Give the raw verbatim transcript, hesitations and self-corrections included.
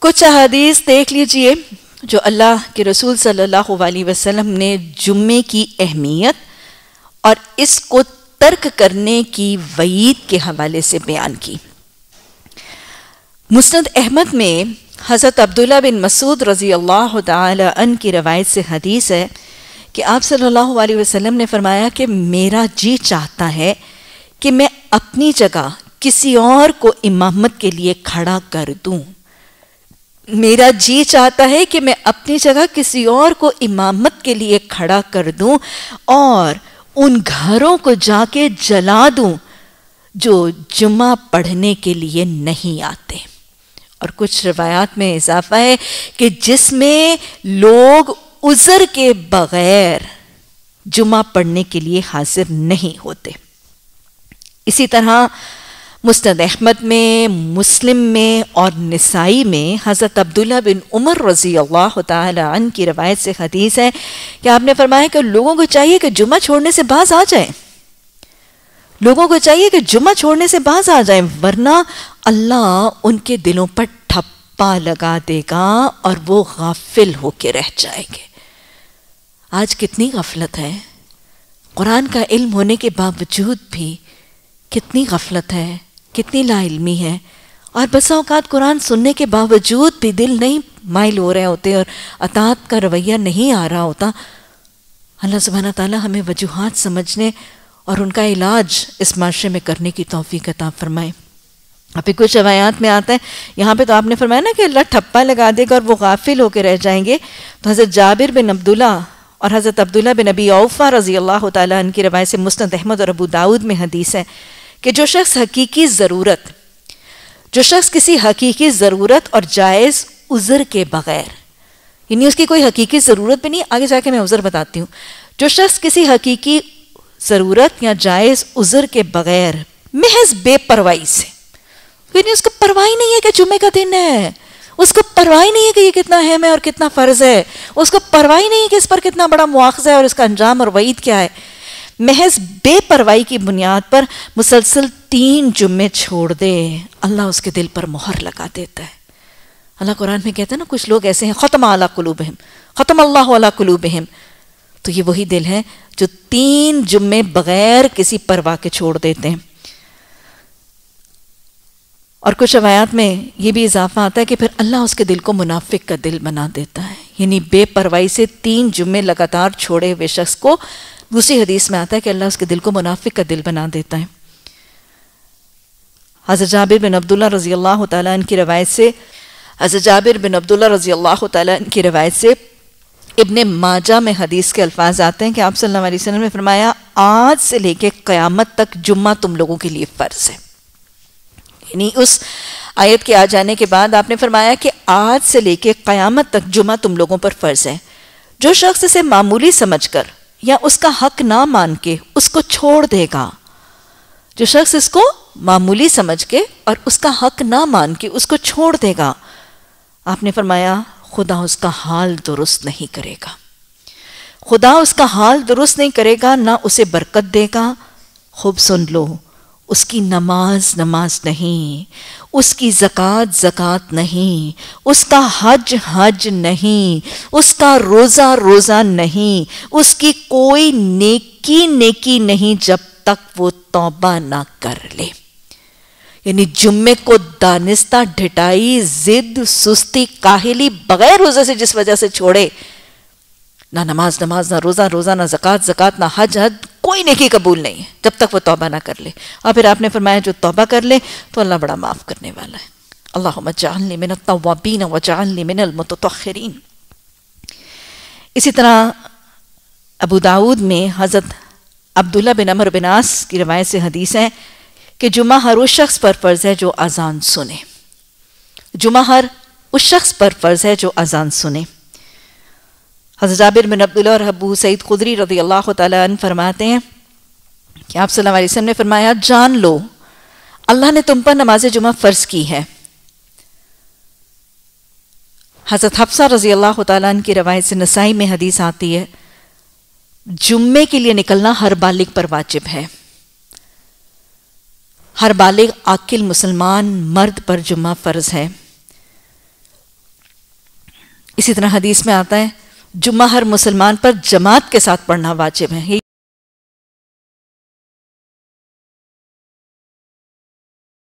कुछ हदीस देख लीजिए जो अल्लाह के रसूल सल्लल्लाहु अलैहि वसल्लम ने जुम्मे की अहमियत और इसको तर्क करने की वईद के हवाले से बयान की। मुस्नद अहमद में हज़रत अब्दुल्ला बिन मसूद रज़ी अल्लाह तआला अन की रवायत से हदीस है कि आप सल्लल्लाहु अलैहि वसल्लम ने फरमाया कि मेरा जी चाहता है कि मैं अपनी जगह किसी और को इमामत के लिए खड़ा कर दूं। मेरा जी चाहता है कि मैं अपनी जगह किसी और को इमामत के लिए खड़ा कर दूं और उन घरों को जाके जला दूं जो जुम्मा पढ़ने के लिए नहीं आते। और कुछ रिवायात में इजाफा है कि जिसमें लोग उज़र के बगैर जुम्मा पढ़ने के लिए हाजिर नहीं होते। इसी तरह मुस्नद अहमद में, मुस्लिम में और निसाई में हज़रत अब्दुल्ला बिन उमर रज़ी अल्लाह तआला अन की रवायत से हदीस है कि आपने फरमाया कि लोगों को चाहिए कि जुम्मा छोड़ने से बाज आ जाए, लोगों को चाहिए कि जुम्मा छोड़ने से बाज आ जाए, वरना अल्लाह उनके दिलों पर ठप्पा लगा देगा और वो गाफिल होके रह जाएंगे। आज कितनी गफलत है, कुरान का इल्म होने के बावजूद भी कितनी गफलत है, कितनी लाइल्मी है। और बसा औकात कुरान सुनने के बावजूद भी दिल नहीं माइल हो रहे होते और अतात का रवैया नहीं आ रहा होता। अल्लाह सुब्हानहू तआला हमें वजूहात समझने और उनका इलाज इस माशरे में करने की तौफीक अता फरमाए। अभी कुछ रवायात में आता है, यहाँ पे तो आपने फरमाया ना कि अल्लाह ठप्पा लगा देगा और वो गाफिल होकर रह जाएंगे। तो हज़रत जाबिर बिन अब्दुल्ला और हज़रत अब्दुल्ला बिन अबी औफा रज़ी अल्लाह तआला अन्हु की रवायत से मुस्नद अहमद और अबू दाऊद में हदीस है कि जो शख्स हकीकी ज़रूरत जो शख्स किसी हकीकी ज़रूरत और जायज़ उज़र के बग़ैर, यानी उसकी कोई हकीकी ज़रूरत भी नहीं, आगे जाके मैं उज़र बताती हूँ, जो शख्स किसी हकीकी ज़रूरत या जायज़ उज़र के बग़ैर महज बेपरवाही से, यानी उसको परवाही नहीं है कि जुम्मे का दिन है, उसको परवाही नहीं है कि ये कितना अहम है और कितना फ़र्ज़ है, उसको परवाही नहीं है कि इस पर कितना बड़ा मुआख़ज़ा है और इसका अंजाम और वईद क्या है, महज बेपरवाही की बुनियाद पर मुसलसल तीन जुम्मे छोड़ दे, अल्लाह उसके दिल पर मोहर लगा देता है। अल्लाह कुरान में कहता है ना, कुछ लोग ऐसे हैं ख़त्म अला कुलूबिहिम ख़त्म अल्लाहु अला कुलूबिहिम, तो ये वही दिल है जो तीन जुम्मे बगैर किसी परवाह के छोड़ देते हैं। और कुछ रवायात में ये भी इजाफा आता है कि फिर अल्लाह उसके दिल को मुनाफिक का दिल बना देता है, यानी बेपरवाही से तीन जुम्मे लगातार छोड़े हुए शख्स को दूसरी हदीस में आता है कि अल्लाह उसके दिल को मुनाफिक का दिल बना देता है। हज़रत जाबिर बिन अब्दुल्ला रज़ी अल्लाह तआला अन्हु की रवायत से हज़रत जाबिर बिन अब्दुल्ला रज़ी अल्लाह तआला अन्हु की रवायत से इब्ने माजा में हदीस के अल्फाज आते हैं कि आप सल्लल्लाहु अलैहि वसल्लम ने फरमाया, आज से लेके क़यामत तक जुम्मा तुम लोगों के लिए फ़र्ज़ है। यानी उस आयत के आ जाने के बाद आपने फरमाया कि आज से लेके क़यामत तक जुम्मा तुम लोगों पर फ़र्ज़ है। जो शख्स इसे मामूली समझकर या उसका हक ना मान के उसको छोड़ देगा, जो शख्स इसको मामूली समझ के और उसका हक ना मान के उसको छोड़ देगा, आपने फरमाया खुदा उसका हाल दुरुस्त नहीं करेगा, खुदा उसका हाल दुरुस्त नहीं करेगा, ना उसे बरकत देगा। खूब सुन लो, उसकी नमाज नमाज नहीं, उसकी ज़कात ज़कात नहीं, उसका हज हज नहीं, उसका रोज़ा रोज़ा नहीं, उसकी कोई नेकी नेकी नहीं जब तक वो तौबा ना कर ले। यानी जुम्मे को दानिस्ता ढिठाई जिद सुस्ती काहिली बगैर रोज़े से जिस वजह से छोड़े, ना नमाज नमाज ना रोज़ा रोज़ा ना ज़कात ज़कात ना हज हज, कोई नेकी कबूल नहीं है जब तक वो तौबा ना कर ले। और फिर आपने फरमाया जो तौबा कर ले तो अल्लाह बड़ा माफ़ करने वाला है। अल्लाहुम्मा जअलनी मिनत तव्वाबीन व जअलनी मिनल मुततख्खिरीन। इसी तरह अबू दाऊद में हज़रत अब्दुल्ला बिन अमर बिन आस की रवायत से हदीस है कि जुम्मा हर उस शख्स पर फ़र्ज़ है जो अजान सुने, जुम्मा हर उस शख्स पर फ़र्ज़ है जो अजान सुने। हज़रत जाबिर बिन अब्दुल्ला और अबू सईद खुदरी रज़ी अल्लाह तआला अन्हु फरमाते हैं कि आप सल्लल्लाहु अलैहि वसल्लम ने फरमाया, जान लो अल्लाह ने तुम पर नमाज जुम्मा फ़र्ज़ की है। हज़रत हफ्सा रज़ी अल्लाह तआला अन्हा की रवायत से नसाई में हदीस आती है, जुम्मे के लिए निकलना हर बालिग पर वाजिब है। हर बालिग आकिल मुसलमान मर्द पर जुम्मा फ़र्ज़ है। इसी तरह हदीस में आता है जुम्मा हर मुसलमान पर जमात के साथ पढ़ना वाजिब है।